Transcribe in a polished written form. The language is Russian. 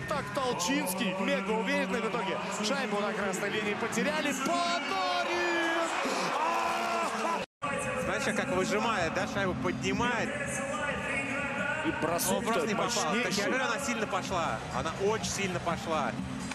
так Толчинский, мега уверенно в итоге. Шайбу на красной линии потеряли. Подорин! Знаете, как выжимает, да, шайбу поднимает. И бросок просто не попал. Так я мощнейший. говорю, она сильно пошла. Она очень сильно пошла.